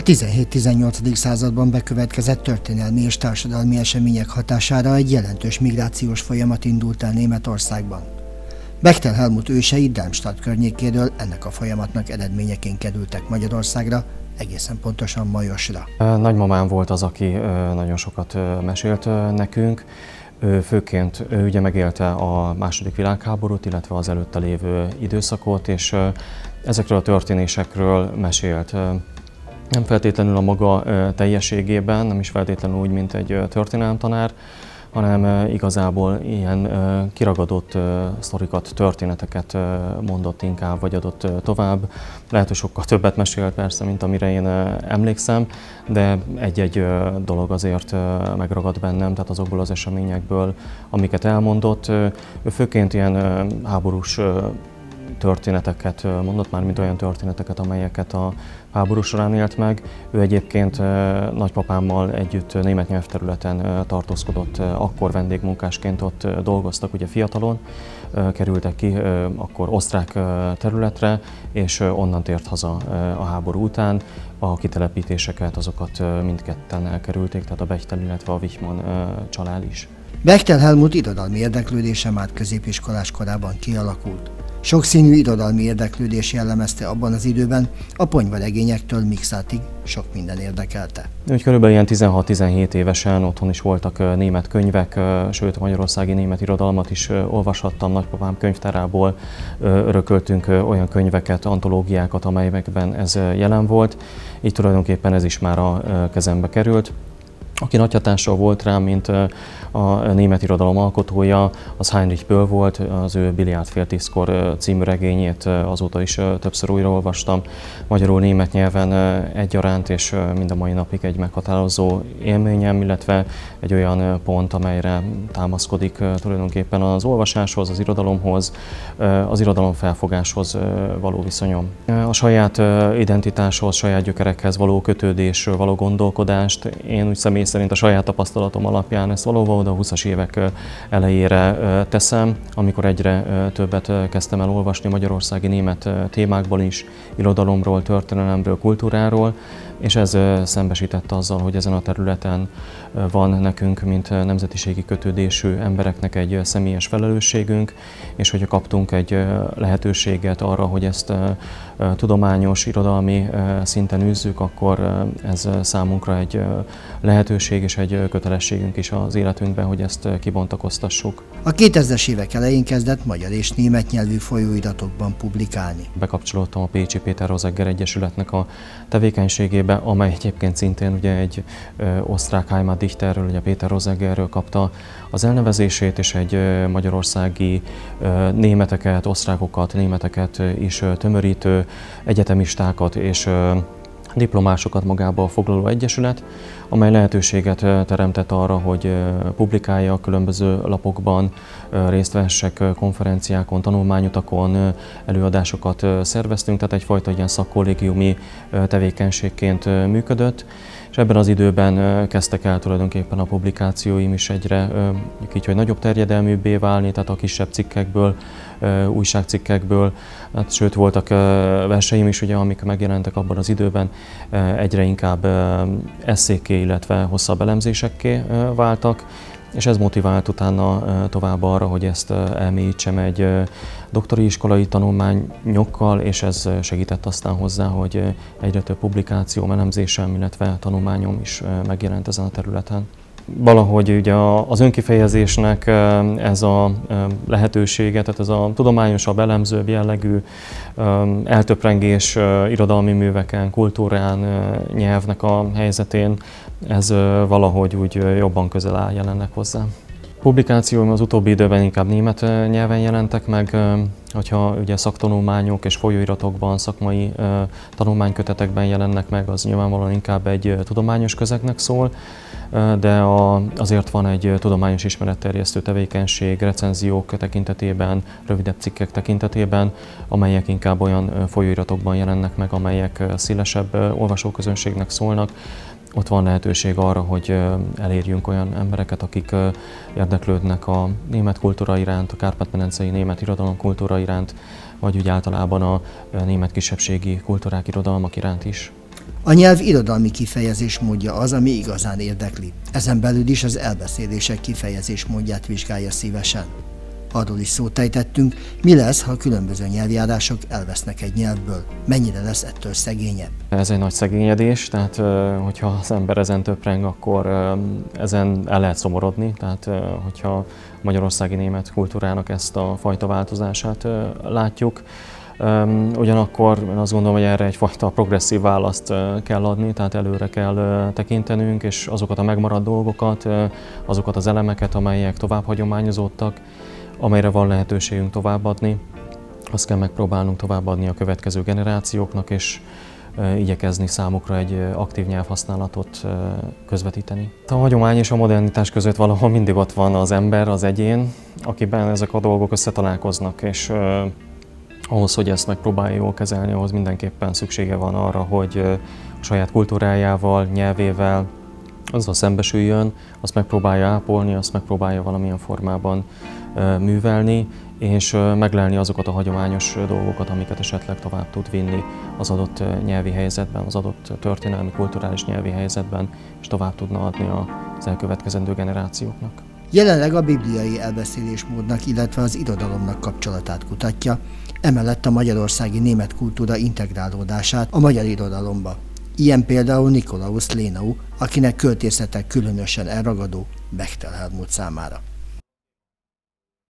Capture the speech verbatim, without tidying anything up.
A tizenhét-tizennyolcadik században bekövetkezett történelmi és társadalmi események hatására egy jelentős migrációs folyamat indult el Németországban. Bechtel Helmut ősei Darmstadt környékéről ennek a folyamatnak eredményeként kerültek Magyarországra, egészen pontosan Majosra. Nagymamám volt az, aki nagyon sokat mesélt nekünk. Ő főként ő ugye megélte a második világháborút, illetve az előtte lévő időszakot, és ezekről a történésekről mesélt. Nem feltétlenül a maga teljességében, nem is feltétlenül úgy, mint egy történelemtanár, hanem igazából ilyen kiragadott sztorikat, történeteket mondott inkább, vagy adott tovább. Lehet, hogy sokkal többet mesélt persze, mint amire én emlékszem, de egy-egy dolog azért megragad bennem, tehát azokból az eseményekből, amiket elmondott. Ő főként ilyen háborús történeteket mondott, már mint olyan történeteket, amelyeket a háború során élt meg. Ő egyébként nagypapámmal együtt német nyelvterületen tartózkodott, akkor vendégmunkásként ott dolgoztak, ugye fiatalon, kerültek ki akkor osztrák területre, és onnan tért haza a háború után. A kitelepítéseket, azokat mindketten elkerülték, tehát a Bechtel, illetve a Wichmann család is. Bechtel Helmut irodalmi érdeklődése már középiskolás korában kialakult. Sokszínű irodalmi érdeklődés jellemezte abban az időben, a ponyvaregényektől Mixátig sok minden érdekelte. Úgy körülbelül ilyen tizenhat-tizenhét évesen otthon is voltak német könyvek, sőt a magyarországi német irodalmat is olvashattam. Nagypapám könyvtárából örököltünk olyan könyveket, antológiákat, amelyekben ez jelen volt. Így tulajdonképpen ez is már a kezembe került. Aki nagy hatással volt rám, mint a német irodalom alkotója, az Heinrich Böll volt, az ő Biliárd fél tízkor című regényét azóta is többször újraolvastam. Magyarul, német nyelven egyaránt, és mind a mai napig egy meghatározó élményem, illetve egy olyan pont, amelyre támaszkodik tulajdonképpen az olvasáshoz, az irodalomhoz, az irodalom felfogáshoz való viszonyom. A saját identitáshoz, saját gyökerekhez való kötődésről való gondolkodást én úgy személy szerint a saját tapasztalatom alapján ezt valóban a húszas évek elejére teszem, amikor egyre többet kezdtem el olvasni magyarországi német témákból is, irodalomról, történelemről, kultúráról, és ez szembesített azzal, hogy ezen a területen van nekünk, mint nemzetiségi kötődésű embereknek egy személyes felelősségünk, és hogyha kaptunk egy lehetőséget arra, hogy ezt tudományos, irodalmi szinten űzzük, akkor ez számunkra egy lehetőség és egy kötelességünk is az életünkben, hogy ezt kibontakoztassuk. A kétezres évek elején kezdett magyar és német nyelvű folyóiratokban publikálni. Bekapcsolódtam a Pécsi Péter Rosegger Egyesületnek a tevékenységébe, amely egyébként szintén ugye egy ö, osztrák Heimatdichterről, ugye Péter Roseggerről kapta az elnevezését, és egy ö, magyarországi ö, németeket, osztrákokat, németeket is ö, tömörítő egyetemistákat és ö, diplomásokat magába foglaló egyesület, amely lehetőséget teremtett arra, hogy publikálja a különböző lapokban, részt vehessek konferenciákon, tanulmányutakon, előadásokat szerveztünk, tehát egyfajta ilyen szakkollégiumi tevékenységként működött. És ebben az időben kezdtek el tulajdonképpen a publikációim is egyre így, hogy nagyobb terjedelműbbé válni, tehát a kisebb cikkekből, újságcikkekből, hát, sőt voltak verseim is, ugye, amik megjelentek abban az időben, egyre inkább esszékké, illetve hosszabb elemzésekké váltak, és ez motivált utána tovább arra, hogy ezt elmélyítsem egy doktori iskolai tanulmányokkal, és ez segített aztán hozzá, hogy egyre több publikációm, elemzésem, illetve tanulmányom is megjelent ezen a területen. Valahogy ugye az önkifejezésnek ez a lehetősége, tehát ez a tudományosabb, elemzőbb jellegű eltöprengés irodalmi műveken, kultúrán, nyelvnek a helyzetén, ez valahogy úgy jobban közel áll jelenleg hozzá. Publikációim az utóbbi időben inkább német nyelven jelentek meg, hogyha ugye szaktanulmányok és folyóiratokban, szakmai tanulmánykötetekben jelennek meg, az nyilvánvalóan inkább egy tudományos közegnek szól, de a, azért van egy tudományos ismeretterjesztő tevékenység recenziók tekintetében, rövidebb cikkek tekintetében, amelyek inkább olyan folyóiratokban jelennek meg, amelyek szélesebb olvasóközönségnek szólnak. Ott van lehetőség arra, hogy elérjünk olyan embereket, akik érdeklődnek a német kultúra iránt, a kárpát-medencei német irodalom kultúra iránt, vagy úgy általában a német kisebbségi kultúrák, irodalmak iránt is. A nyelv irodalmi kifejezésmódja az, ami igazán érdekli. Ezen belül is az elbeszélések kifejezésmódját vizsgálja szívesen. Arról is szót ejtettünk, mi lesz, ha különböző nyelvjárások elvesznek egy nyelvből. Mennyire lesz ettől szegényebb? Ez egy nagy szegényedés, tehát hogyha az ember ezen töpreng, akkor ezen el lehet szomorodni. Tehát hogyha a magyarországi német kultúrának ezt a fajta változását látjuk, ugyanakkor én azt gondolom, hogy erre egyfajta progresszív választ kell adni, tehát előre kell tekintenünk, és azokat a megmaradt dolgokat, azokat az elemeket, amelyek tovább hagyományozódtak, amelyre van lehetőségünk továbbadni, azt kell megpróbálnunk továbbadni a következő generációknak, és igyekezni számukra egy aktív nyelvhasználatot közvetíteni. A hagyomány és a modernitás között valahol mindig ott van az ember, az egyén, akiben ezek a dolgok összetalálkoznak, és ahhoz, hogy ezt megpróbálja jól kezelni, ahhoz mindenképpen szüksége van arra, hogy a saját kultúrájával, nyelvével azzal szembesüljön, azt megpróbálja ápolni, azt megpróbálja valamilyen formában művelni, és meglelni azokat a hagyományos dolgokat, amiket esetleg tovább tud vinni az adott nyelvi helyzetben, az adott történelmi, kulturális nyelvi helyzetben, és tovább tudna adni az elkövetkezendő generációknak. Jelenleg a bibliai elbeszélésmódnak, illetve az irodalomnak kapcsolatát kutatja, emellett a magyarországi német kultúra integrálódását a magyar irodalomba. Ilyen például Nikolaus Lénau, akinek költészete különösen elragadó Bechtel Helmut számára.